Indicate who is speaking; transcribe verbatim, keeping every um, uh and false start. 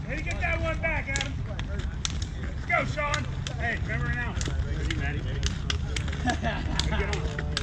Speaker 1: Way to get that one back, Adam. Let's go, Sean. Hey, remember now. Ready, ready. Get on.